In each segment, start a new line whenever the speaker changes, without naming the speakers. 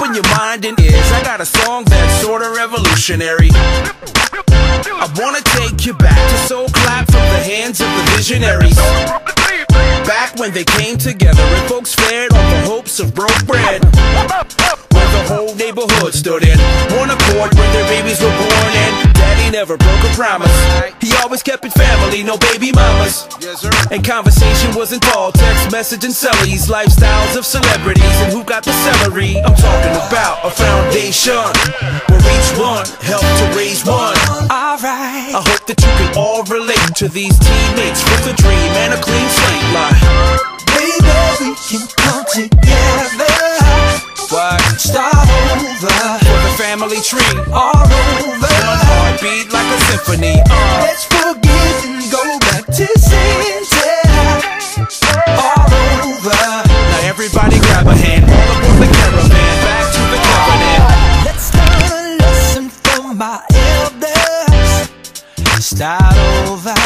open your mind and ears. I got a song that's sorta revolutionary. I wanna take you back to soul clap from the hands of the visionaries. Back when they came together and folks fared on the hopes of broke bread. Where the whole neighborhood stood in one accord when their babies were born, and daddy never broke a promise. He always kept it family, no baby mamas. And conversation wasn't called text message and sellies. Lifestyles of celebrities and who got the celery. I'm talking about a foundation where each one helped to raise one. Alright, I hope that you can all relate to these teammates with a dream and a clean slate. Like,
baby, we can come together.
what?
Start over.
For the family tree.
All over.
One heartbeat like a symphony.
Let's forget and go back to center. All over.
Now everybody grab a hand, all aboard the caravan, back to the cabinet.
Let's learn a lesson from my elders. Start over.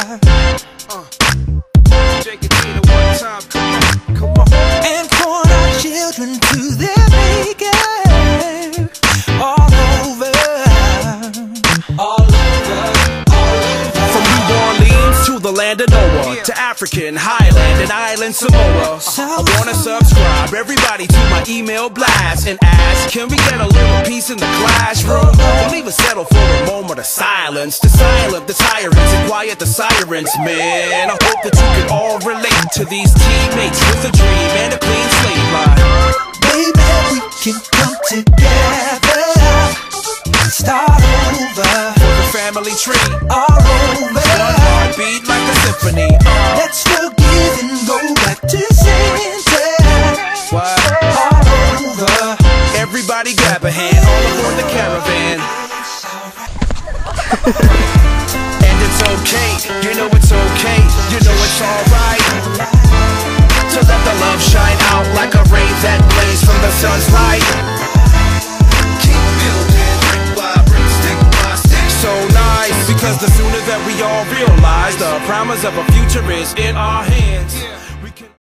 Shake it to the one time, come on.
And point our children to their maker. All over. All over. All over.
From New Orleans to the land of Noah, to African, Highland, and Island Samoa. I wanna subscribe everybody to my email blast and ask, can we get a little peace in the classroom? Don't even settle for a moment of silence to silence the tyrants and quiet the sirens, man. I hope that you can all relate to these teammates with a dream and a clean slate line.
Baby, we can come together. Start over.
For the family tree.
All over.
One heartbeat like a symphony.
Let's forgive and go back to center.
What?
All over.
Everybody grab a hand, all aboard the caravan. And it's okay, you know it's okay, you know it's alright to let the love shine out like a ray that blaze from the sun's light. Keep building brick by brick, stick by stick. So nice, because the sooner that we all realize the promise of a future is in our hands.